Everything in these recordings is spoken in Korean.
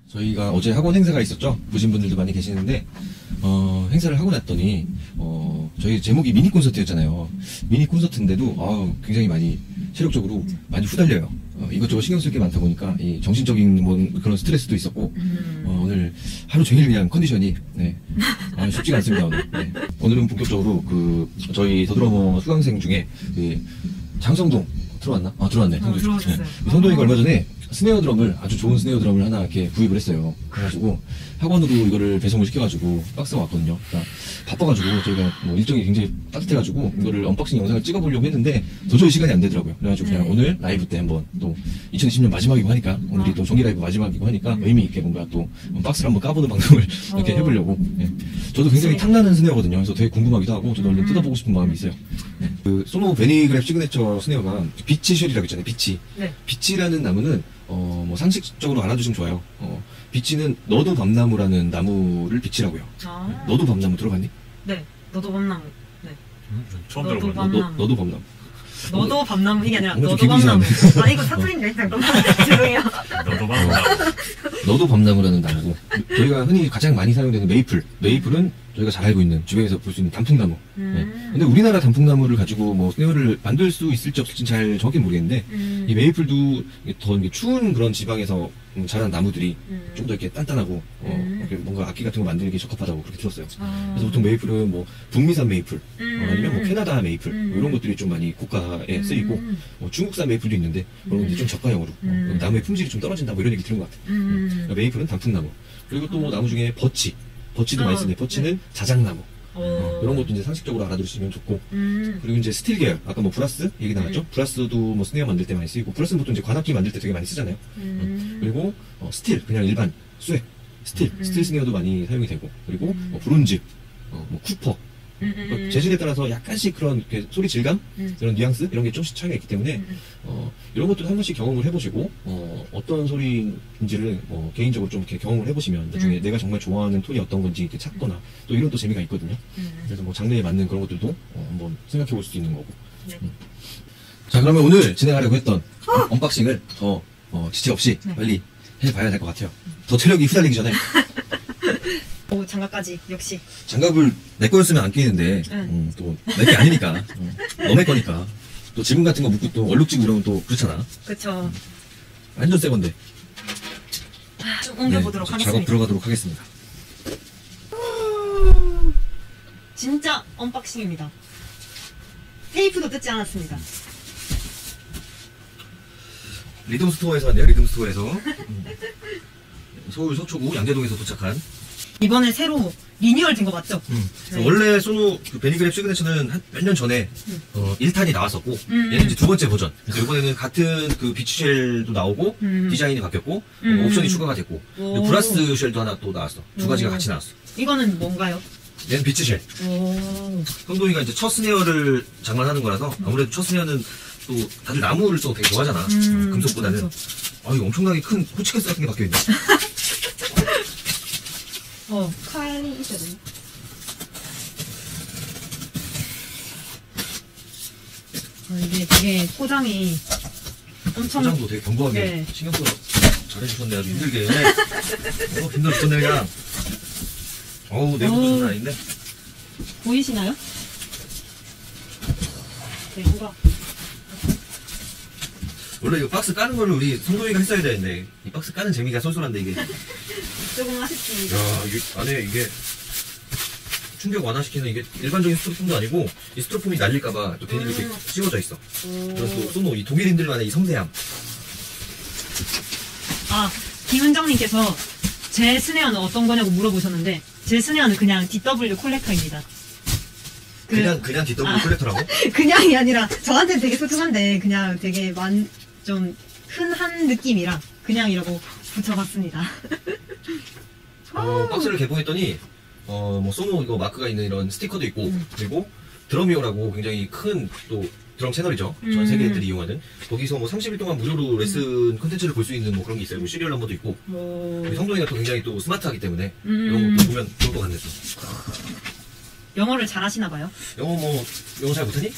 저희가 어제 학원 행사가 있었죠. 보신 분들도 많이 계시는데 행사를 하고 났더니 저희 제목이 미니 콘서트였잖아요. 미니 콘서트인데도 굉장히 많이 체력적으로 많이 후달려요. 이것저것 신경 쓸 게 많다 보니까 이 정신적인 그런 스트레스도 있었고 오늘 하루 종일 그냥 컨디션이 쉽지가 않습니다. 오늘. 오늘은 본격적으로 저희 더드러머 수강생 중에 장성동 들어왔나? 들어왔네. 들어오셨어요. 성동이가 얼마 전에 스네어 드럼을 아주 좋은 스네어 드럼을 하나 이렇게 구입을 했어요. 그래가지고 학원으로 이거를 배송을 시켜가지고 박스가 왔거든요. 그러니까 바빠가지고 저희가 일정이 굉장히 따뜻해가지고 이거를 언박싱 영상을 찍어보려고 했는데 도저히 시간이 안 되더라고요. 그래가지고 그냥 오늘 라이브 때 한번 또 2020년 마지막이고 하니까 오늘이 또 정기 라이브 마지막이고 하니까 의미 있게 뭔가 또 박스를 한번 까보는 방송을 이렇게 해보려고. 저도 굉장히 탐나는 스네어거든요. 그래서 되게 궁금하기도 하고 저도 얼른 뜯어보고 싶은 마음이 있어요. 그 소노 베니그랩 시그네처 스네어가 비치쉘이라고 있잖아요. 비치. 비치라는 나무는 상식적으로 알아두시면 좋아요. 비치는 너도 밤나무라는 나무를 비치라고요. 너도 밤나무 들어봤니? 네, 너도 밤나무. 네. 처음 너도 들어보네. 밤나무. 너도 밤나무. 너도 밤나무 이게 아니라 뭔가 너도 좀 밤나무. 기분이 이거 사투리인데 잠깐만. 죄송해요. 너도 밤나무. 너도 밤나무라는 나무고 저희가 흔히 가장 많이 사용되는 메이플은 저희가 잘 알고 있는 주변에서 볼 수 있는 단풍나무. 근데 우리나라 단풍나무를 가지고 스네어를 만들 수 있을지 없을지 잘 정확히 모르겠는데 이 메이플도 더 이게 추운 그런 지방에서 자란 나무들이 좀 더 이렇게 단단하고 이렇게 뭔가 악기 같은 거 만들기 적합하다고 그렇게 들었어요. 그래서 보통 메이플은 북미산 메이플 아니면 캐나다 메이플 이런 것들이 좀 많이 고가에 쓰이고 중국산 메이플도 있는데 그런 건 좀 저가형으로 나무의 품질이 좀 떨어진다 이런 얘기 들은 것 같아요. 메이플은 단풍나무. 그리고 또 나무 중에 버치도 많이 쓰네. 버치는 자작나무. 이런 것도 이제 상식적으로 알아두시면 좋고. 그리고 이제 스틸 계열. 아까 브라스 얘기 나왔죠? 브라스도 스네어 만들 때 많이 쓰이고, 브라스는 보통 이제 관악기 만들 때 되게 많이 쓰잖아요. 그리고 스틸, 그냥 일반 스웨, 스틸 스네어도 많이 사용이 되고, 그리고 브론즈, 쿠퍼. 재질에 따라서 약간씩 그런 소리 질감, 이런 뉘앙스 이런 게 좀씩 차이가 있기 때문에 이런 것도 한 번씩 경험을 해보시고 어떤 소리인지를 개인적으로 좀 이렇게 경험을 해보시면 나중에 내가 정말 좋아하는 톤이 어떤 건지 이렇게 찾거나 또 이런 또 재미가 있거든요. 그래서 장르에 맞는 그런 것들도 한번 생각해볼 수 있는 거고. 자, 그러면 오늘 진행하려고 했던 언박싱을 더 지체 없이 빨리 해봐야 될 것 같아요. 더 체력이 후달리기 전에. 오, 장갑까지 역시. 장갑을 내 거였으면 안 끼는데 또 내 게 아니니까 너네 거니까 또 지붕 같은 거 묶고 또 얼룩지고 이러면 또 그렇잖아. 그쵸. 완전 새 건데. 좀 옮겨보도록 하겠습니다. 작업 들어가도록 하겠습니다. 진짜 언박싱입니다. 테이프도 뜯지 않았습니다. 리듬 스토어에서 왔네요. 리듬 스토어에서 서울 서초구 양재동에서 도착한. 이번에 새로 리뉴얼 된 거 맞죠? 원래 소노 베니그랩 시그네처는 몇 년 전에 1탄이 나왔었고 얘는 이제 두 번째 버전. 그래서 이번에는 같은 비치쉘도 나오고 디자인이 바뀌었고 옵션이 추가가 됐고 그리고 브라스 쉘도 하나 또 나왔어. 두 가지가 같이 나왔어. 이거는 뭔가요? 얘는 비치쉘. 성동이가 이제 첫 스네어를 장만하는 거라서 아무래도 첫 스네어는 또 다들 나무를 또 되게 좋아하잖아. 금속보다는. 이거 엄청나게 큰 호치케스 같은 게 박혀있네. 칼이 있어야 되네. 이게 되게 포장이 엄청. 포장도 되게 견고하게 신경 써서 잘해주셨네. 아주 힘들게. 힘들어 죽겠네, 그냥. 내부도 장난 아닌데? 보이시나요? 내부가. 원래 이거 박스 까는 거를 우리 성동이가 했어야 되는데, 이 박스 까는 재미가 쏠쏠한데, 이게. 조금 아쉽습니다. 이게 안에 이게 충격 완화시키는 이게 일반적인 스티로폼도 아니고 이 스티로폼이 날릴까봐 또 괜히 이렇게 씌워져 있어. 그래서 또 소노 이 독일인들만의 이 섬세함. 김은정님께서 제 스네어는 어떤 거냐고 물어보셨는데 제 스네어는 그냥 DW 콜렉터입니다. 그냥 DW 콜렉터라고? 그냥이 아니라 저한테는 되게 소중한데 그냥 되게 좀 흔한 느낌이라 그냥 이러고 붙여봤습니다. 박스를 개봉했더니 소노 이거 마크가 있는 이런 스티커도 있고 그리고 드럼이오라고 굉장히 큰 또 드럼 채널이죠. 전 세계인들이 이용하는 거기서 30일 동안 무료로 레슨 컨텐츠를 볼 수 있는 그런 게 있어요. 시리얼 넘버도 있고 우리 성동이가 또 굉장히 또 스마트하기 때문에 이런 것도 보면 좋을 것 같네. 또 영어를 잘 하시나봐요. 영어 잘 못하니?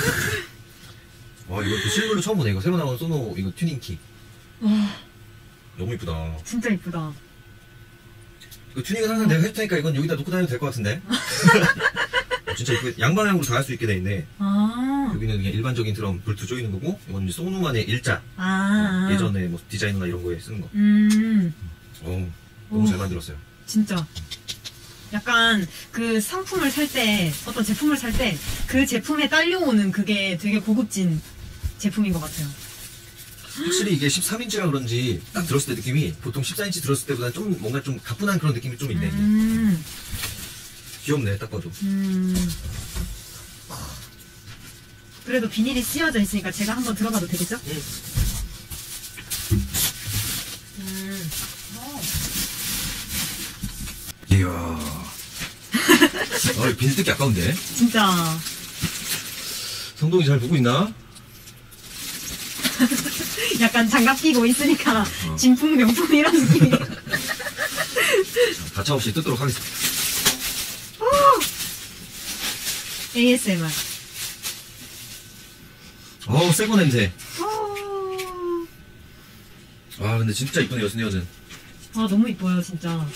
이거 또 실물로 처음 보네. 이거 새로 나온 소노 이거 튜닝키. 너무 이쁘다. 진짜 이쁘다. 그 튜닝은 항상 내가 했으니까 이건 여기다 놓고 다녀도 될 것 같은데. 진짜 이쁘게 양방향으로 다 할 수 있게 돼 있네. 아. 여기는 그냥 일반적인 드럼 볼트 조이는 거고, 이건 소누만의 일자. 아. 예전에 뭐 디자이너나 이런 거에 쓰는 거. 너무 오. 잘 만들었어요. 진짜. 약간 그 상품을 살 때, 어떤 제품을 살 때 그 제품에 딸려오는 그게 되게 고급진 제품인 것 같아요. 확실히 이게 13인치라 그런지 딱 들었을 때 느낌이 보통 14인치 들었을 때보다 좀 뭔가 좀 가뿐한 그런 느낌이 좀 있네. 귀엽네, 딱 봐도. 그래도 비닐이 씌워져 있으니까 제가 한번 들어봐도 되겠죠? 이야. 비닐 뜯기 아까운데. 진짜. 성동이 잘 보고 있나? 약간 장갑 끼고 있으니까 진품 명품 이런 느낌이. 가차없이 뜯도록 하겠습니다. ASMR. 새거 냄새. 근데 진짜 이쁘네요, 스네어는. 너무 이뻐요, 진짜.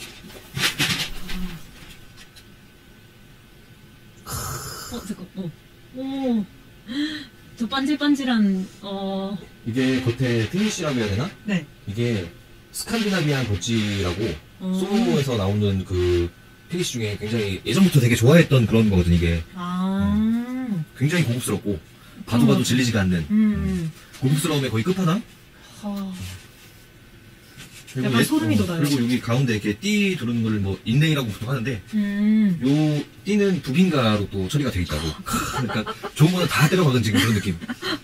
잠깐, 오. 저 반질반질한, 이게 겉에 피니쉬라고 해야 되나? 네. 이게 스칸디나비안 도찌라고 소노에서 나오는 그 피니쉬 중에 굉장히 예전부터 되게 좋아했던 그런 거거든, 이게. 굉장히 고급스럽고 봐도 질리지가 않는 고급스러움의 거의 끝판왕? 약간 소름이 돋아요. 그리고 여기 가운데 이렇게 띠 두르는 걸 뭐 인레이라고 보통 하는데 요 띠는 북인가로 또 처리가 돼 있다고. 그러니까 좋은 거는 다 때려박은 지금 그런 느낌.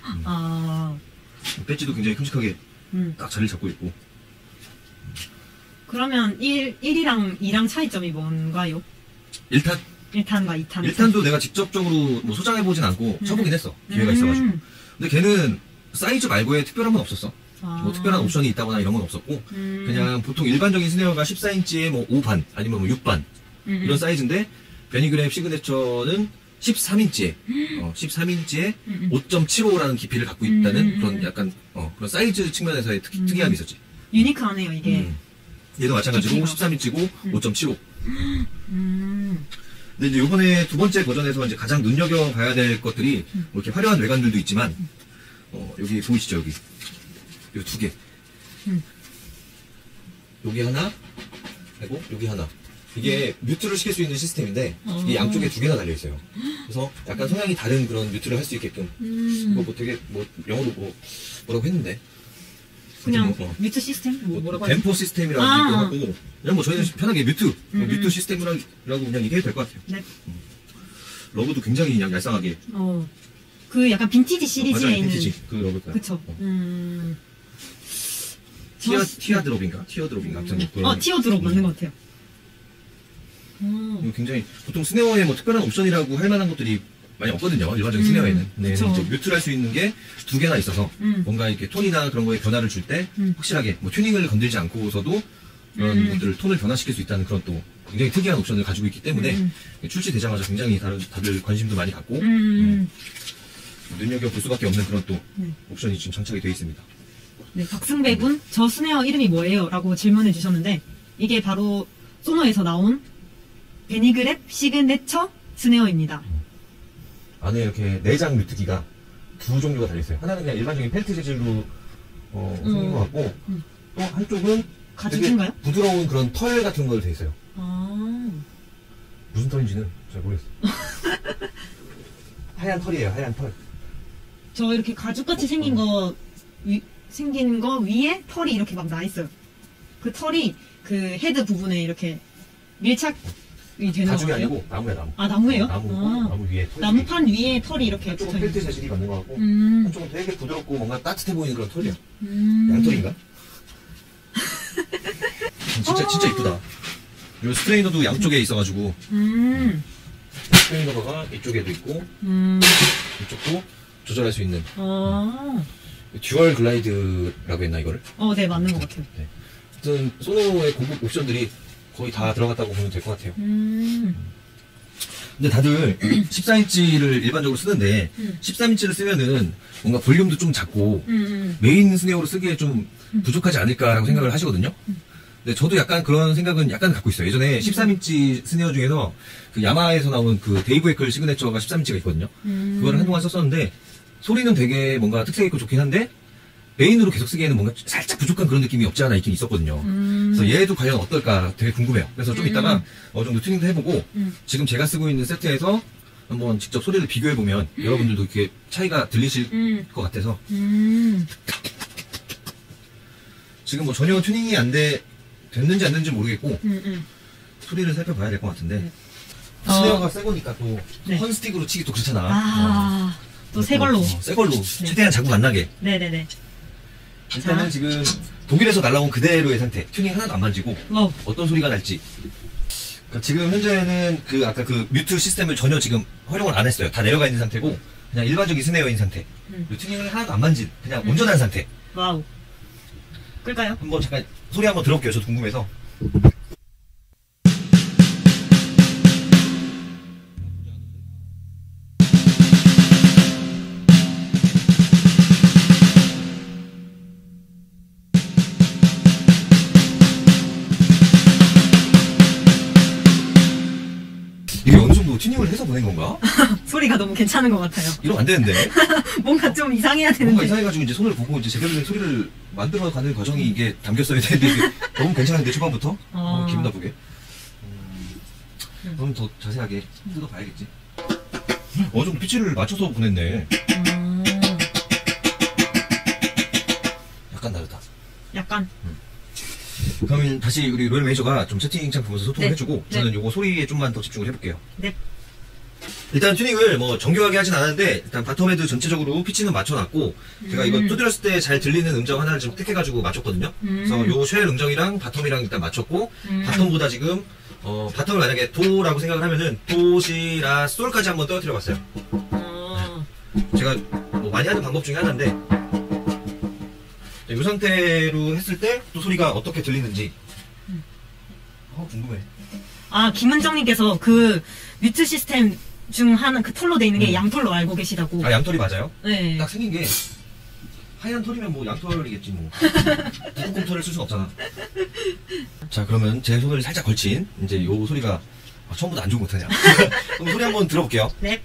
배지도 굉장히 큼직하게 딱 자리를 잡고 있고. 그러면 1이랑 2랑 차이점이 뭔가요? 1탄? 1탄과 2탄. 1탄도 내가 직접적으로 뭐 소장해보진 않고 쳐보긴 했어. 기회가 있어가지고. 근데 걔는 사이즈 말고의 특별한 건 없었어. 뭐 특별한 옵션이 있다거나 이런 건 없었고 그냥 보통 일반적인 스네어가 14인치에 뭐 5반 아니면 뭐 6반 이런 사이즈인데 베니그랩 시그네처는 13인치에 5.75라는 깊이를 갖고 있다는 그런 약간 그런 사이즈 측면에서의 특이함이 있었지. 유니크하네요, 이게. 얘도 마찬가지로 깊이가. 13인치고 5.75. 근데 이제 요번에 두 번째 버전에서 이제 가장 눈여겨봐야 될 것들이 뭐 이렇게 화려한 외관들도 있지만 여기 보이시죠, 여기 요 두 개. 여기 하나, 그리고 여기 하나. 이게 뮤트를 시킬 수 있는 시스템인데 이 양쪽에 두 개나 달려 있어요. 그래서 약간 성향이 다른 그런 뮤트를 할 수 있게끔. 이거 뭐 되게 뭐 영어로 뭐라고 했는데. 그냥 뮤트 시스템? 뭐라고 하죠? 댐퍼 시스템이라고 얘기하고 그냥 뭐 저희는 편하게 뮤트 시스템이라고 그냥 얘기해도 될 것 같아요. 네. 러브도 굉장히 그냥 얄쌍하게. 그 약간 빈티지 시리즈에 맞아요, 있는. 빈티지 그 러브가. 그쵸. 티어드롭인가? 아무튼 티어드롭 맞는 것 같아요. 이거 굉장히 보통 스네어에 뭐 특별한 옵션이라고 할 만한 것들이 많이 없거든요. 일반적인 스네어에는. 네, 이제 뮤트를 할 수 있는 게 두 개나 있어서 뭔가 이렇게 톤이나 그런 거에 변화를 줄 때 확실하게 뭐 튜닝을 건들지 않고서도 그런 것들을 톤을 변화시킬 수 있다는 그런 또 굉장히 특이한 옵션을 가지고 있기 때문에 출시되자마자 굉장히 다들 관심도 많이 갖고 눈여겨볼 수밖에 없는 그런 또 옵션이 지금 장착이 되어 있습니다. 네, 박승배 군, 저 스네어 이름이 뭐예요? 라고 질문해 주셨는데 이게 바로 소노에서 나온 베니그랩 시그네처 스네어입니다. 안에 이렇게 내장 뮤트기가 두 종류가 달려있어요. 하나는 그냥 일반적인 펠트 재질로 생긴 것 같고 또 한쪽은 가죽인가요? 부드러운 그런 털 같은 걸로 돼 있어요. 무슨 털인지는 잘 모르겠어요. 하얀 털이에요, 하얀 털. 저 이렇게 가죽같이 생긴 거 위에 털이 이렇게 막 나 있어요. 그 털이 그 헤드 부분에 이렇게 밀착이 되는 가죽이 거예요? 아니고 나무야, 나무. 나무예요? 나무 위에 털이. 나무판 위에 털이 이렇게 한쪽은 붙어 있는. 펠트 재질이 맞는 것 같고 한쪽은 되게 부드럽고 뭔가 따뜻해 보이는 그런 털이야. 양털인가? 진짜 이쁘다. 요 스트레이너도 양쪽에 있어가지고 스트레이너가 이쪽에도 있고 이쪽도 조절할 수 있는 듀얼 글라이드라고 했나 이거를? 네, 맞는 것 같아요. 네. 하여튼 소노의 고급 옵션들이 거의 다 들어갔다고 보면 될 것 같아요. 근데 다들 14인치를 일반적으로 쓰는데 13인치를 쓰면은 뭔가 볼륨도 좀 작고 메인 스네어로 쓰기에 좀 부족하지 않을까라고 생각을 하시거든요. 근데 저도 약간 그런 생각은 약간 갖고 있어요. 예전에 13인치 스네어 중에서 그 야마에서 나온 그 데이브 에클 시그네처가 13인치가 있거든요. 그거를 한동안 썼었는데 소리는 되게 뭔가 특색 있고 좋긴 한데 메인으로 계속 쓰기에는 뭔가 살짝 부족한 그런 느낌이 없지 않아 있긴 있었거든요. 그래서 얘도 과연 어떨까 되게 궁금해요. 그래서 좀 이따가 어느 정도 튜닝도 해보고 지금 제가 쓰고 있는 세트에서 한번 직접 소리를 비교해보면 여러분들도 이렇게 차이가 들리실 것 같아서 지금 뭐 전혀 튜닝이 됐는지 안 됐는지 모르겠고 소리를 살펴봐야 될 것 같은데 스네어가 새 거니까 또 네. 헌스틱으로 치기 또 그렇잖아. 또 새 걸로. 새 걸로 최대한 자국 안 나게. 네네네. 일단은 자. 지금 독일에서 날라온 그대로의 상태. 튜닝 하나도 안 만지고 와우. 어떤 소리가 날지. 그러니까 지금 현재는 그 아까 그 뮤트 시스템을 전혀 지금 활용을 안 했어요. 다 내려가 있는 상태고 그냥 일반적인 스네어인 상태. 튜닝을 하나도 안 만진 그냥 온전한 상태. 와우. 끌까요? 한번 잠깐 소리 한번 들어볼게요. 저도 궁금해서. 이게 어느 정도 튜닝을 해서 보낸 건가? 소리가 너무 괜찮은 것 같아요. 이러면 안 되는데. 뭔가 좀 이상해야 뭔가 되는데. 이상해가지고 이제 손을 보고 이제 제대로 된 소리를 만들어가는 과정이 이게 담겼어야 되는데 이게 너무 괜찮은데 초반부터 기분 나쁘게. 그럼 더 자세하게 뜯어봐야겠지. 어느 정도 피치를 맞춰서 보냈네. 약간 다르다. 약간. 그러면 다시 우리 로열 매니저가 좀 채팅창 보면서 소통을 네. 해주고 네. 저는 요거 소리에 좀만 더 집중을 해볼게요. 네. 일단 튜닝을 뭐 정교하게 하진 않았는데 일단 바텀 헤드 전체적으로 피치는 맞춰놨고 제가 이거 두드렸을 때 잘 들리는 음정 하나를 지금 택해가지고 맞췄거든요. 그래서 요 쉘 음정이랑 바텀이랑 일단 맞췄고 바텀보다 지금 바텀을 만약에 도라고 생각을 하면은 도, 시, 라, 솔까지 한번 떨어뜨려봤어요. 제가 뭐 많이 하는 방법 중에 하나인데 이 상태로 했을 때 또 소리가 어떻게 들리는지 궁금해. 아, 김은정님께서 그 뮤트 시스템 중 하나 그 톨로 돼 있는 게 양톨로 알고 계시다고. 아, 양털이 맞아요? 네. 딱 생긴 게 하얀 털이면 뭐 양털이겠지 뭐. 북극곰 털을 쓸 순 없잖아. 자, 그러면 제 손을 살짝 걸친 이제 요 소리가 처음부터 안 좋은 것 같으냐. 그럼 소리 한번 들어볼게요. 네.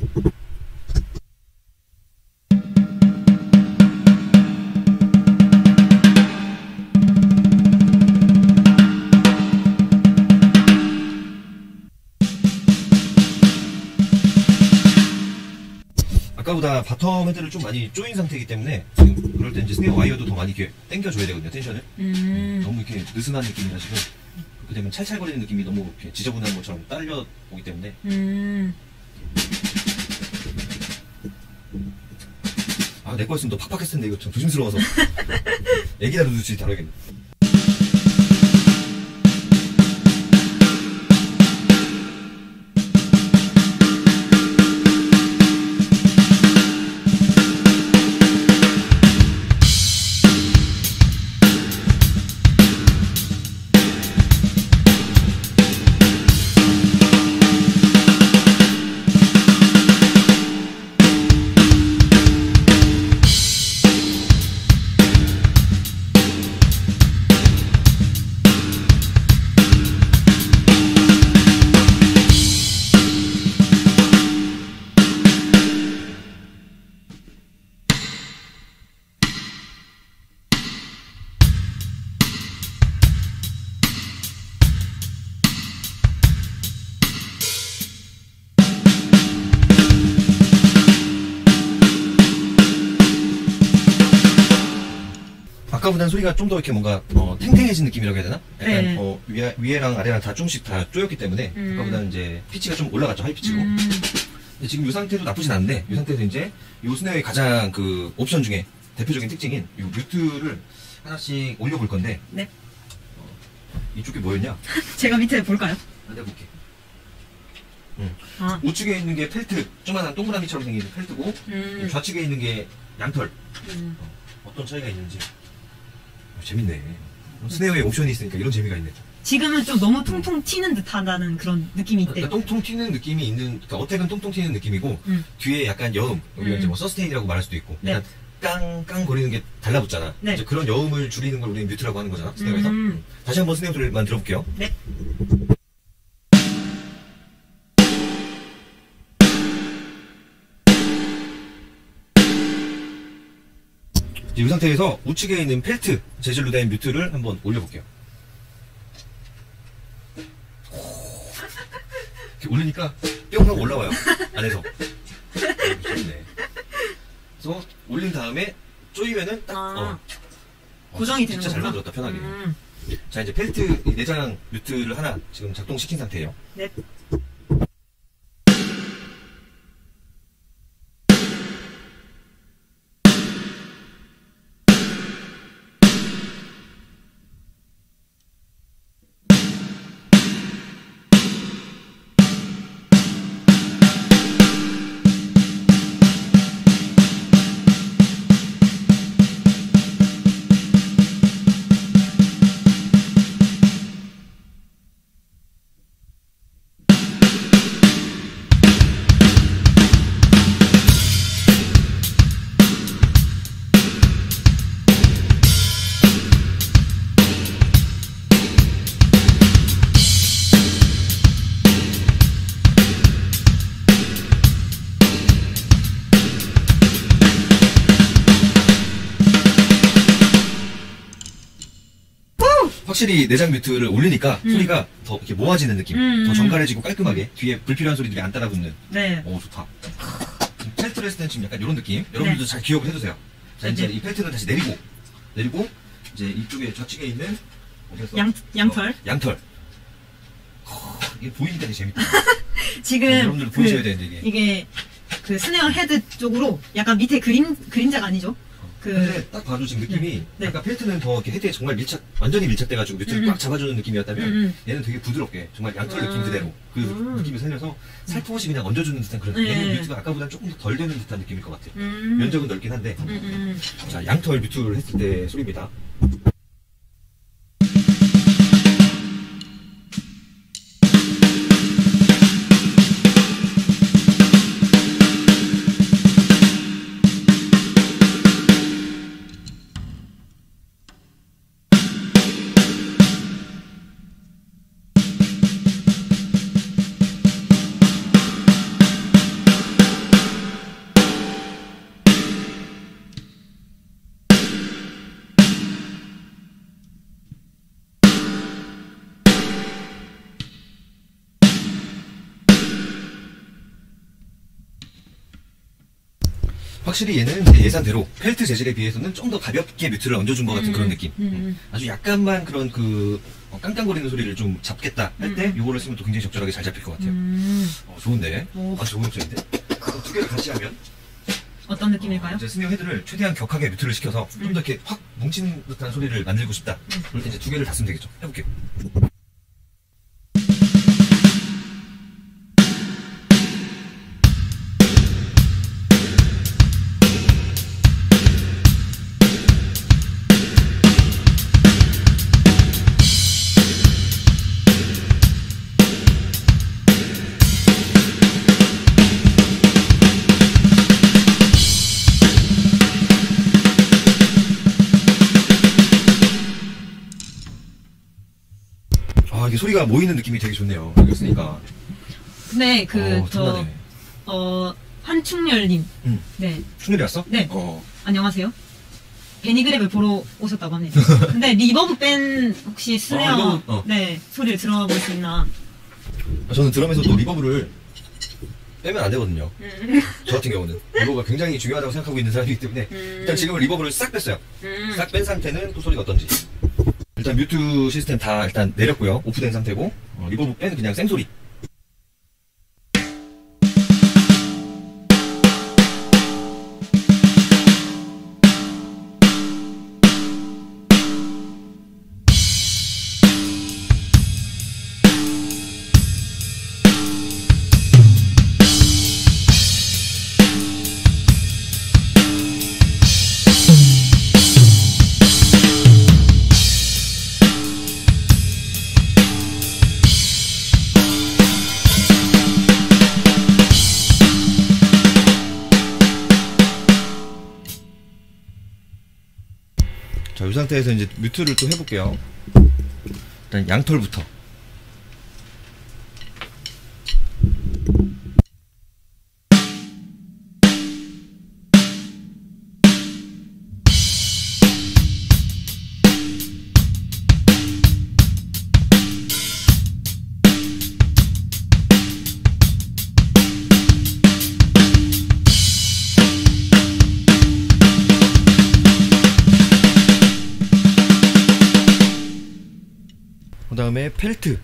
아까보다 바텀 헤드를 좀 많이 조인 상태이기 때문에 지금 그럴 때 이제 스네어 와이어도 더 많이 이렇게 당겨줘야 되거든요, 텐션을. 너무 이렇게 느슨한 느낌이라 지금 그렇게 되면 찰찰거리는 느낌이 너무 이렇게 지저분한 것처럼 딸려 오기 때문에. 아, 내 거였으면 더 팍팍했을 텐데 이거 참 조심스러워서 애기 다루듯이 다루겠네. 아까보다는 소리가 좀 더 이렇게 뭔가 탱탱해진 느낌이라고 해야 되나? 약간 네. 위에랑 아래랑 다 조금씩 다 쪼였기 때문에 아까보다는 이제 피치가 좀 올라갔죠, 하이 피치로. 근데 지금 이 상태도 나쁘진 않은데 이 상태에서 이제 이 스네어의 가장 그 옵션 중에 대표적인 특징인 이 뮤트를 하나씩 올려볼 건데. 네. 이쪽이 뭐였냐? 제가 밑에 볼까요? 내가 볼게. 아. 우측에 있는 게 펠트, 조그만한 동그라미처럼 생긴 펠트고 좌측에 있는 게 양털. 어떤 차이가 있는지. 재밌네. 스네어에 옵션이 있으니까 이런 재미가 있네. 지금은 좀 너무 통통 튀는 듯하다는 그런 느낌이 있대요. 그러니까 똥통 튀는 느낌이 있는, 그러니까 어택은 똥통 튀는 느낌이고, 뒤에 약간 여음, 우리가 이제 뭐 서스테인이라고 말할 수도 있고, 약간 깡깡 거리는 게 달라붙잖아. 네. 이제 그런 여음을 줄이는 걸 우리는 뮤트라고 하는 거잖아, 스네어에서. 다시 한번 스네어 소리만 들어볼게요. 네. 이제 이 상태에서 우측에 있는 펠트 재질로 된 뮤트를 한번 올려볼게요. 이렇게 올리니까 뿅 하고 올라와요. 안에서. 좋네. 그래서 올린 다음에 쪼이면은 딱 고정이 되는 진짜 잘 거구나. 만들었다, 편하게. 자, 이제 펠트 이 내장 뮤트를 하나 지금 작동시킨 상태예요. 네. 확실히 내장 뮤트를 올리니까 소리가 더 이렇게 모아지는 느낌, 더 정갈해지고 깔끔하게 뒤에 불필요한 소리들이 안 따라붙는. 네. 오, 좋다. 펠트를 했을 때는 지금 약간 이런 느낌. 여러분들도 잘 기억을 해두세요. 자, 이제 이 펠트는 다시 내리고 이제 이쪽에 좌측에 있는 어디였어? 양털. 양털. 이게 보이니까 되게 재밌다. 지금 여러분들도 보셔야 되는데 이게 그 스네어 헤드 쪽으로 약간 밑에 그림자가 아니죠? 근데 딱 봐도 지금 느낌이 아까 펠트는 더 이렇게 헤드에 정말 완전히 밀착돼가지고 뮤트를 꽉 잡아주는 느낌이었다면 얘는 되게 부드럽게 정말 양털 느낌 그대로 그 느낌을 살려서 살포시 그냥 얹어주는 듯한 그런 얘는 뮤트가 아까보다는 조금 더 덜 되는 듯한 느낌일 것 같아요. 면적은 넓긴 한데 자, 양털 뮤트를 했을 때 소리입니다. 확실히 얘는 제 예상대로 펠트 재질에 비해서는 좀 더 가볍게 뮤트를 얹어준 것 같은 그런 느낌. 아주 약간만 그런 그 깡깡거리는 소리를 좀 잡겠다 할 때 요거를 쓰면 또 굉장히 적절하게 잘 잡힐 것 같아요. 좋은데? 아주 좋은 옵션인데? 두 개를 같이 하면 어떤 느낌일까요? 이제 스네어 헤드를 최대한 격하게 뮤트를 시켜서 좀 더 이렇게 확 뭉치는 듯한 소리를 만들고 싶다. 그럴 때 이제 두 개를 다 쓰면 되겠죠. 해볼게요. 이게 소리가 모이는 느낌이 되게 좋네요. 여기 있으니까. 근데 탐나네. 한충렬님. 네. 충렬이 왔어? 네. 안녕하세요. 베니그랩을 보러 오셨다고 합니다. 근데 리버브 뺀 혹시 스네어 네 소리를 들어볼 수 있나? 저는 드럼에서도 리버브를 빼면 안 되거든요. 저 같은 경우는 리버브가 굉장히 중요하다고 생각하고 있는 사람이기 때문에 일단 지금은 리버브를 싹 뺐어요. 싹 뺀 상태는 또 소리가 어떤지. 일단 뮤트 시스템 다 일단 내렸고요. 오프된 상태고 리버브 빼는 그냥 생소리. 상태에서 이제 뮤트를 또 해볼게요. 일단 양털부터. 그 다음에 펠트.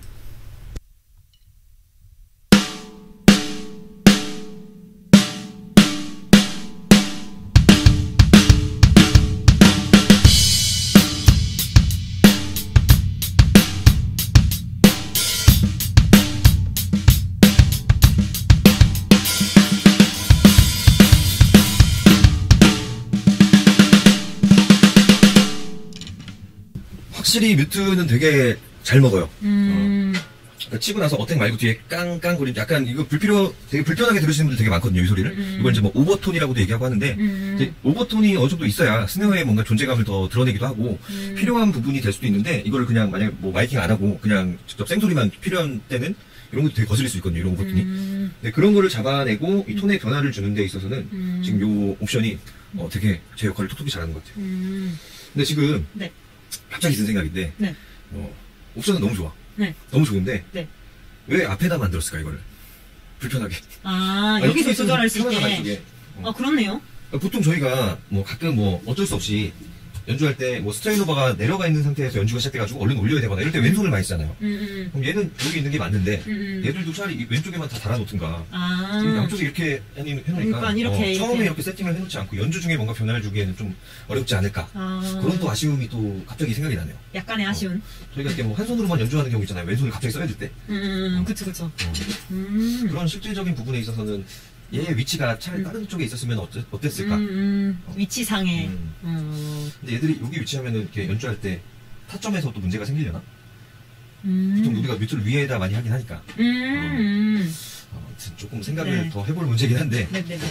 확실히 뮤트는 되게 잘 먹어요. 그러니까 치고 나서 어택 말고 뒤에 깡깡거리 약간 이거 되게 불편하게 들으시는 분들 되게 많거든요, 이 소리를. 이걸 이제 뭐 오버톤이라고도 얘기하고 하는데 이제 오버톤이 어느 정도 있어야 스네어의 뭔가 존재감을 더 드러내기도 하고 필요한 부분이 될 수도 있는데 이거를 그냥 만약에 뭐 마이킹 안 하고 그냥 직접 생소리만 필요한 때는 이런 것도 되게 거슬릴 수 있거든요, 이런 오버톤이. 근데 그런 거를 잡아내고 이 톤의 변화를 주는 데 있어서는 지금 요 옵션이 되게 제 역할을 톡톡히 잘하는 것 같아요. 근데 지금 네. 갑자기 든 생각인데 네. 옵션은 너무 좋아. 네. 너무 좋은데 네. 왜 앞에다 만들었을까 이거를 불편하게. 여기서 조절할 수 편하잖아, 있게. 이쪽에. 그렇네요. 보통 저희가 뭐 가끔 뭐 어쩔 수 없이 연주할 때 뭐 스트레인오버가 내려가 있는 상태에서 연주가 시작돼가지고 얼른 올려야 되거나 이럴 때 왼손을 많이 쓰잖아요. 그럼 얘는 여기 있는 게 맞는데 얘들도 차라리 왼쪽에만 다 달아놓든가 양쪽에 이렇게 해놓으니까 그러니까 이렇게 처음에 이렇게 세팅을 해놓지 않고 연주 중에 뭔가 변화를 주기에는 좀 어렵지 않을까. 그런 또 아쉬움이 또 갑자기 생각이 나네요. 약간의 아쉬운. 저희가 이렇게 뭐 한 손으로만 연주하는 경우 있잖아요. 왼손을 갑자기 써야 될 때. 그쵸. 그런 실질적인 부분에 있어서는 얘의 위치가 차라리 다른 쪽에 있었으면 어땠을까? 위치상에. 근데 얘들이 여기 위치하면은 이렇게 연주할 때 타점에서 또 문제가 생기려나? 보통 우리가 뮤트를 위에다 많이 하긴 하니까. 아무튼 조금 생각을 네. 더 해볼 문제긴 한데. 네네네.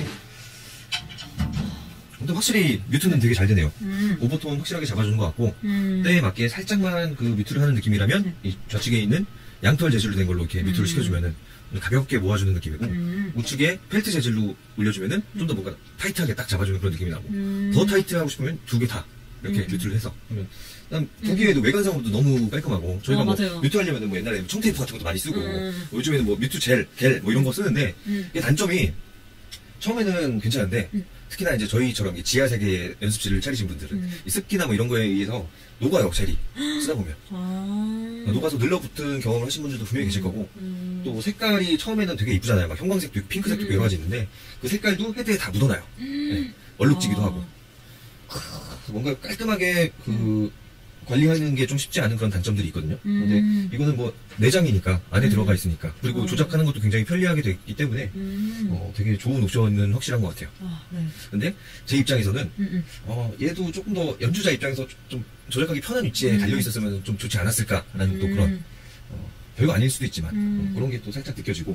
근데 확실히 뮤트는 되게 잘 되네요. 오버톤 확실하게 잡아주는 것 같고, 때에 맞게 살짝만 그 뮤트를 하는 느낌이라면, 이 좌측에 있는 양털 재질로 된 걸로 이렇게 뮤트를 시켜주면은, 가볍게 모아주는 느낌이고, 우측에 펠트 재질로 올려주면은, 좀 더 뭔가 타이트하게 딱 잡아주는 그런 느낌이 나고, 더 타이트하고 싶으면 두 개 다 이렇게 뮤트를 해서 하면, 보기에도 외관상으로도 너무 깔끔하고, 저희가 뭐 맞아요. 뮤트 하려면 뭐 옛날에 청테이프 같은 것도 많이 쓰고, 요즘에는 뭐 뮤트 젤, 겔 뭐 이런 거 쓰는데, 이게 단점이, 처음에는 괜찮은데, 특히나 이제 저희처럼 이 지하 세계에 연습실을 차리신 분들은 이 습기나 뭐 이런 거에 의해서 녹아요, 젤이. 쓰다 보면. 녹아서 늘러붙은 경험을 하신 분들도 분명히 계실 거고, 또 색깔이 처음에는 되게 이쁘잖아요. 막 형광색도 있고 핑크색도 있고 여러 가지 있는데, 그 색깔도 헤드에 다 묻어나요. 네. 얼룩지기도 하고. 그래서 뭔가 깔끔하게 관리하는 게 좀 쉽지 않은 그런 단점들이 있거든요. 근데 이거는 뭐 내장이니까 안에 들어가 있으니까 그리고 조작하는 것도 굉장히 편리하게 되어 있기 때문에 되게 좋은 옵션은 확실한 것 같아요. 네. 근데 제 입장에서는 얘도 조금 더 연주자 입장에서 좀 조작하기 편한 위치에 달려 있었으면 좀 좋지 않았을까라는 또 그런 별거 아닐 수도 있지만 그런 게 또 살짝 느껴지고.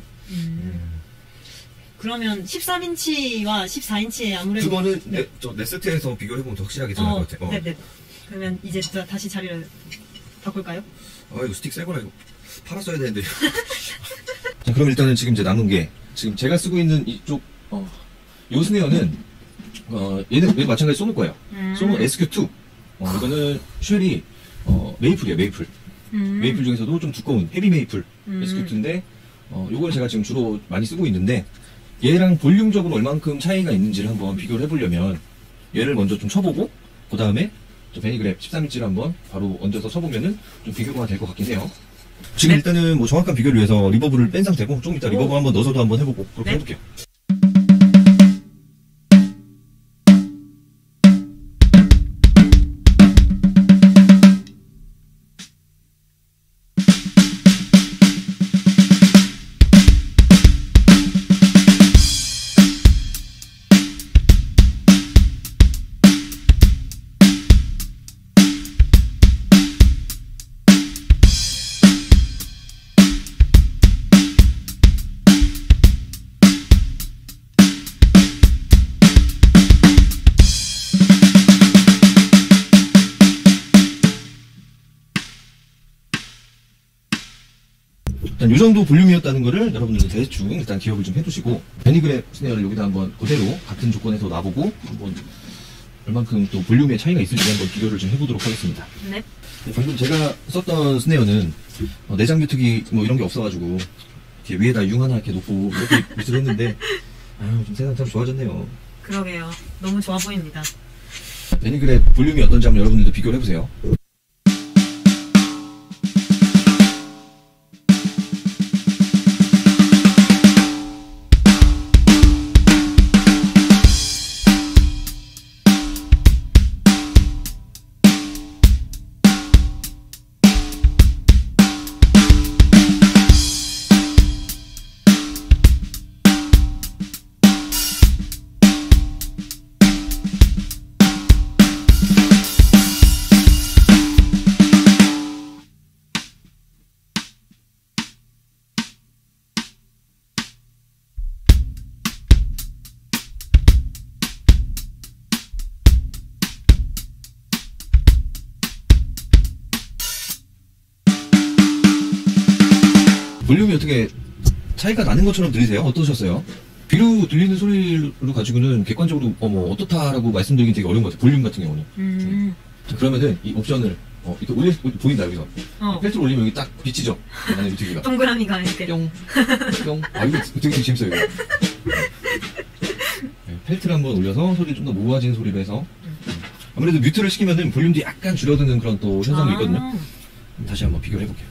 그러면 13인치와 14인치의 아무래도 그거는 네스트에서 비교해보면 더 확실하게 드러날 것 같아요. 네네. 그러면 이제 다시 자리를 바꿀까요? 이거 스틱 새거라 이거 팔았어야 되는데. 자, 그럼 일단은 지금 이제 남은 게 지금 제가 쓰고 있는 이쪽 요 스네어는 얘는 마찬가지 소노 거예요. 소노 SQ2. 이거는 쉘이 메이플이에요. 메이플. 메이플 중에서도 좀 두꺼운 헤비 메이플 SQ2인데 요걸 제가 지금 주로 많이 쓰고 있는데 얘랑 볼륨적으로 얼만큼 차이가 있는지를 한번 비교를 해보려면 얘를 먼저 좀 쳐보고 그 다음에 베니그랩 13인치를 한번 바로 얹어서 쳐보면은 좀 비교가 될 것 같긴 해요. 지금 일단은 뭐 정확한 비교를 위해서 리버브를 뺀 상태고 조금 이따 리버브 한번 넣어서도 한번 해보고 그렇게 해볼게요. 일단 이 정도 볼륨이었다는 거를 여러분들도 대충 일단 기억을 좀 해두시고, 베니그랩 스네어를 여기다 한번 그대로 같은 조건에서 놔보고 한번 얼만큼 또 볼륨의 차이가 있을지 한번 비교를 좀 해보도록 하겠습니다. 네. 방금 제가 썼던 스네어는 내장 비트기 뭐 이런 게 없어가지고 이렇게 위에다 융 하나 이렇게 놓고 이렇게 미스를 했는데, 아유, 좀 세상 참 좋아졌네요. 그러게요. 너무 좋아 보입니다. 베니그랩 볼륨이 어떤지 한번 여러분들도 비교를 해보세요. 볼륨이 어떻게 차이가 나는 것처럼 들리세요? 어떠셨어요? 귀로 들리는 소리로 가지고는 객관적으로 어떻다라고 말씀드리긴 되게 어려운 것 같아요. 볼륨 같은 경우는. 자, 그러면은 이 옵션을 이렇게 보인다 여기서. 펠트를 올리면 여기 딱 비치죠. 안에 비트기가. 동그라미가 이렇게. 뿅, 뿅. 아, 이거 되게 재밌어요. 이거. 네, 펠트를 한번 올려서 소리를 좀 더 모아지는 소리로 해서. 아무래도 뮤트를 시키면은 볼륨도 약간 줄어드는 그런 또 현상도 있거든요. 다시 한번 비교를 해볼게요.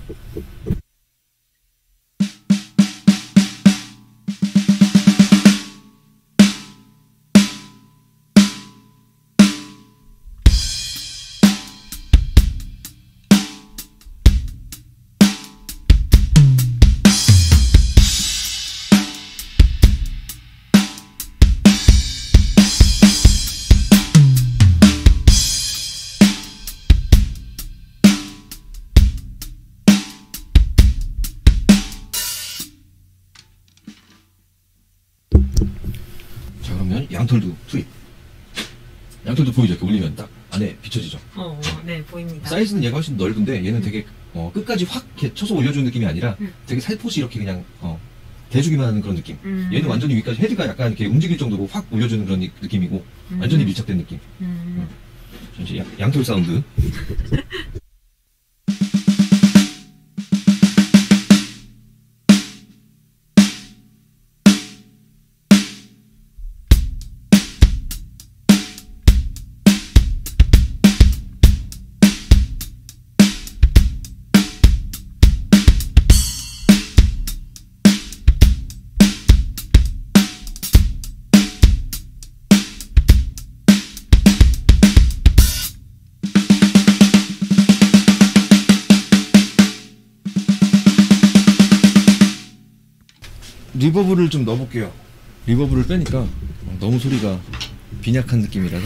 자, 그러면 양털도 투입. 양털도 보이죠? 이렇게 올리면 딱 안에 비춰지죠? 네, 보입니다. 사이즈는 얘가 훨씬 넓은데 얘는 되게 끝까지 확 이렇게 쳐서 올려주는 느낌이 아니라 되게 살포시 이렇게 그냥 대주기만 하는 그런 느낌. 얘는 완전히 위까지 헤드가 약간 이렇게 움직일 정도로 확 올려주는 그런 느낌이고 완전히 밀착된 느낌. 잠시 양털 사운드. 리버브를 좀 넣어볼게요. 리버브를 빼니까 너무 소리가 빈약한 느낌이라서.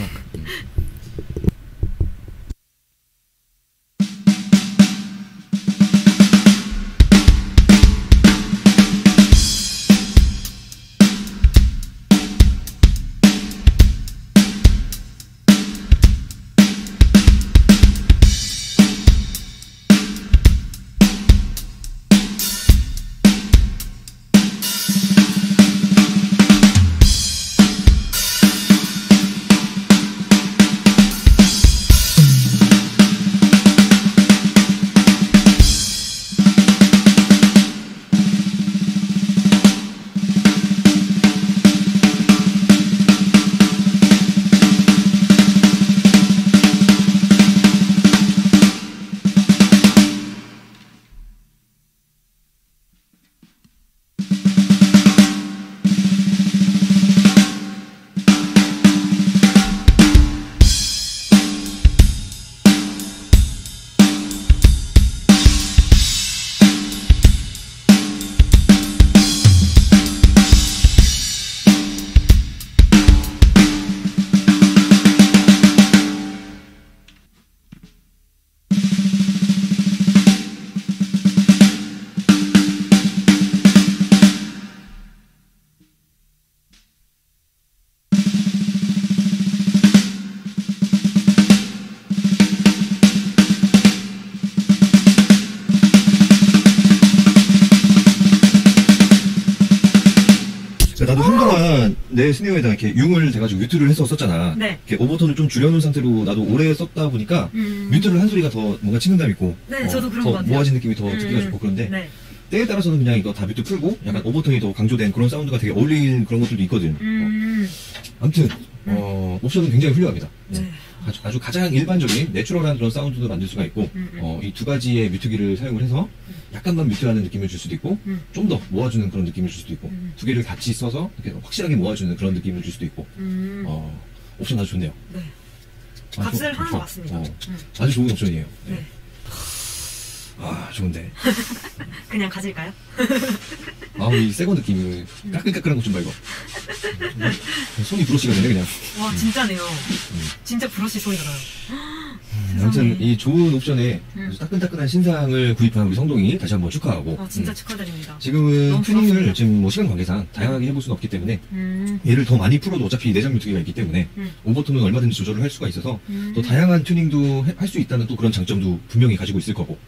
나도 한동안 내 스네어에다 이렇게 융을 대가지고 뮤트를 해서 썼잖아. 네. 이렇게 오버톤을 좀 줄여놓은 상태로 나도 오래 썼다 보니까 뮤트를 한 소리가 더 뭔가 친근감 있고. 네, 저도 그런 더 것 같아요. 모아진 느낌이 더 듣기가 좋고 그런데 네. 때에 따라서는 그냥 이거 다 뮤트 풀고 약간 오버톤이 더 강조된 그런 사운드가 되게 어울리는 그런 것들도 있거든. 아무튼 옵션은 굉장히 훌륭합니다. 네. 아주 가장 일반적인 내추럴한 그런 사운드도 만들 수가 있고 이 두 가지의 뮤트기를 사용을 해서 약간만 뮤트하는 느낌을 줄 수도 있고 좀 더 모아주는 그런 느낌을 줄 수도 있고 두 개를 같이 써서 이렇게 확실하게 모아주는 그런 느낌을 줄 수도 있고 옵션 아주 좋네요. 네. 아주 값을 하는 좋아. 것 같습니다. 아주 좋은 옵션이에요. 네. 네. 아 좋은데. 그냥 가질까요? 이 새거 느낌이 까끌까끌한 것 좀 봐 이거. 손이 브러쉬가 되네 그냥. 와 진짜네요. 진짜 브러쉬 소리가 나요. 아무튼 이 좋은 옵션에 아주 따끈따끈한 신상을 구입한 우리 성동이 다시 한번 축하하고 진짜 축하드립니다. 지금은 너무 튜닝을 부럽습니다. 지금 뭐 시간 관계상 다양하게 해볼 수는 없기 때문에 얘를 더 많이 풀어도 어차피 내장 뮤트기가 있기 때문에 오버톤은 얼마든지 조절을 할 수가 있어서 더 다양한 튜닝도 할 수 있다는 또 그런 장점도 분명히 가지고 있을 거고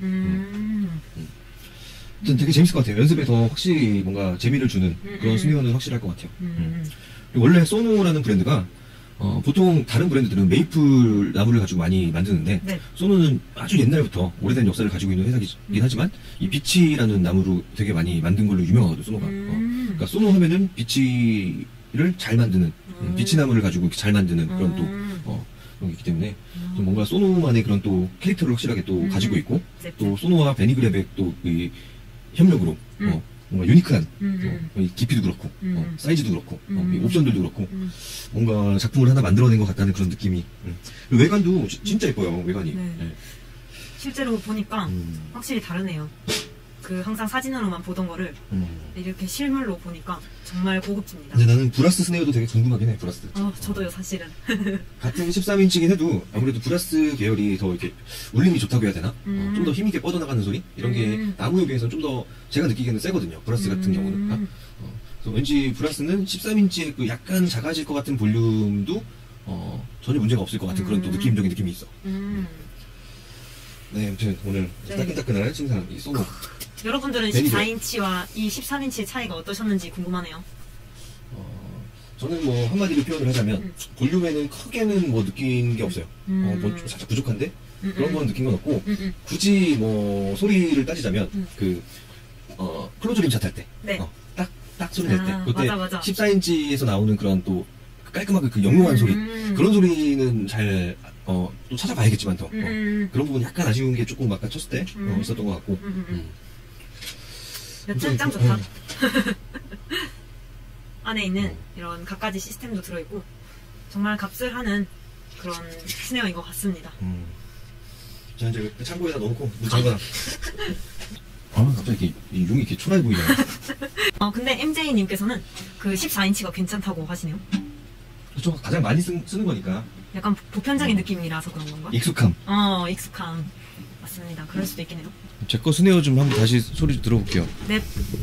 아무튼 되게 재밌을 것 같아요. 연습에 더 확실히 뭔가 재미를 주는 그런 스네어는 확실할 것 같아요. 그리고 원래 소노라는 브랜드가 보통 다른 브랜드들은 메이플 나무를 가지고 많이 만드는데 네. 소노는 아주 옛날부터 오래된 역사를 가지고 있는 회사이긴 하지만 이 비치라는 나무로 되게 많이 만든 걸로 유명하거든요. 소노가. 그러니까 소노 하면은 비치를 잘 만드는 비치나무를 가지고 이렇게 잘 만드는 그런 또 그런 게 있기 때문에 좀 뭔가 소노만의 그런 또 캐릭터를 확실하게 또 가지고 있고 네. 또 소노와 베니그랩의 또 이 협력으로 뭔가 유니크한 이 깊이도 그렇고 사이즈도 그렇고 이 옵션들도 그렇고 뭔가 작품을 하나 만들어낸 것 같다는 그런 느낌이 그리고 외관도 진짜 예뻐요. 외관이. 네. 네. 실제로 보니까 확실히 다르네요. 그 항상 사진으로만 보던 거를 이렇게 실물로 보니까 정말 고급집니다. 근데 나는 브라스 스네어도 되게 궁금하긴 해. 브라스. 저도요 사실은. 같은 13인치긴 해도 아무래도 브라스 계열이 더 이렇게 울림이 좋다고 해야 되나? 좀 더 힘있게 뻗어나가는 소리? 이런 게 나무에 비해서는 좀 더 제가 느끼기에는 세거든요. 브라스 같은 경우는. 그래서 왠지 브라스는 13인치의 그 약간 작아질 것 같은 볼륨도 전혀 문제가 없을 것 같은 그런 또 느낌적인 느낌이 있어. 네, 아무튼 오늘 네. 따끈따끈한 신상 이 소노. 여러분들은 베니그랩. 14인치와 이 13인치의 차이가 어떠셨는지 궁금하네요. 저는 뭐 한마디로 표현을 하자면 볼륨에는 크게는 뭐 느낀 게 없어요. 뭐 좀 살짝 부족한데 그런 건 느낀 건 없고 굳이 뭐 소리를 따지자면 그 클로즈림 샷 할 때 네. 딱 소리 낼 때 그때 맞아. 14인치에서 나오는 그런 또 깔끔하게 그 영롱한 소리 그런 소리는 잘 또 찾아봐야겠지만 더 그런 부분 약간 아쉬운 게 조금 아까 쳤을 때 있었던 것 같고 여튼 짱 좋다. 안에 있는 이런 갖가지 시스템도 들어있고 정말 값을 하는 그런 스네어인 것 같습니다. 자 이제 창고에다 넣어놓고 물 잠가놔. 갑자기 이 융이 이렇게 초라해 보이네. 근데 MJ님께서는 그 14인치가 괜찮다고 하시네요. 그렇죠. 가장 많이 쓰는 거니까. 약간 보편적인 느낌이라서 그런 건가? 익숙함. 익숙함. 맞습니다. 그럴 수도 있겠네요. 제 거 스네어 좀 한번 다시 소리 좀 들어볼게요. 네.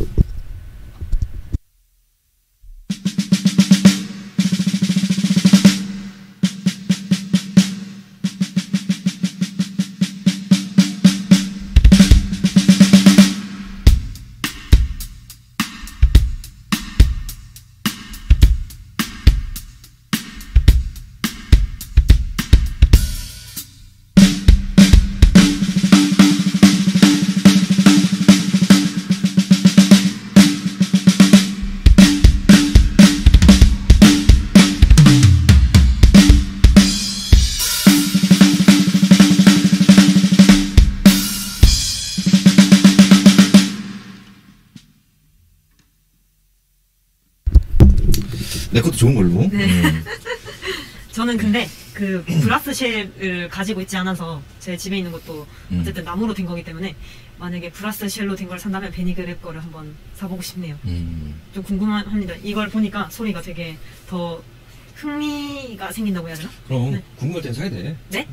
내 것도 좋은 걸로. 네. 저는 근데 그 브라스 쉘을 가지고 있지 않아서 제 집에 있는 것도 어쨌든 나무로 된 거기 때문에 만약에 브라스 쉘로 된 걸 산다면 베니그랩 거를 한번 사보고 싶네요. 좀 궁금합니다. 이걸 보니까 소리가 되게 더 흥미가 생긴다고 해야 되나? 그럼 네. 궁금할 땐 사야 돼. 네?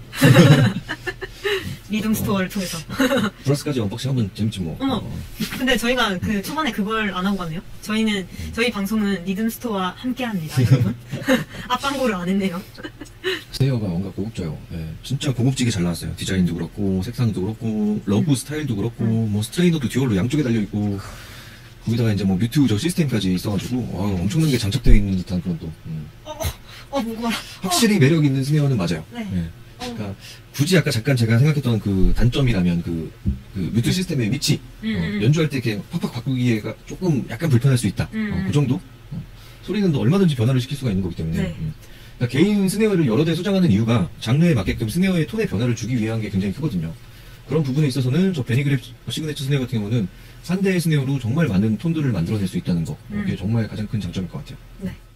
리듬 스토어를 통해서. 브라스까지 언박싱 하면 재밌지 뭐. 어머. 근데 저희가 그 초반에 그걸 안 하고 갔네요. 저희는 저희 방송은 리듬 스토어와 함께 합니다, 여러분. 앞광고를 안 했네요. 스네어가 뭔가 고급져요. 예, 진짜 고급지게 잘 나왔어요. 디자인도 그렇고 색상도 그렇고 러브 스타일도 그렇고 뭐 스트레이너도 듀얼로 양쪽에 달려 있고 거기다가 이제 뭐 뮤트 저 시스템까지 있어가지고 엄청난 게 장착되어 있는 듯한 그런 또 무거워라. 확실히 매력 있는 스네어는 맞아요. 네. 예. 그러니까 굳이 아까 잠깐 제가 생각했던 그 단점이라면 그 뮤트 시스템의 위치 연주할 때 이렇게 팍팍 바꾸기가 조금 약간 불편할 수 있다. 그 정도. 소리는 또 얼마든지 변화를 시킬 수가 있는 거기 때문에. 네. 그러니까 개인 스네어를 여러 대 소장하는 이유가 장르에 맞게끔 스네어의 톤의 변화를 주기 위한 게 굉장히 크거든요. 그런 부분에 있어서는 저 베니 그랩 시그네처 스네어 같은 경우는 3대 스네어로 정말 많은 톤들을 만들어낼 수 있다는 거. 이게 정말 가장 큰 장점일 것 같아요. 네.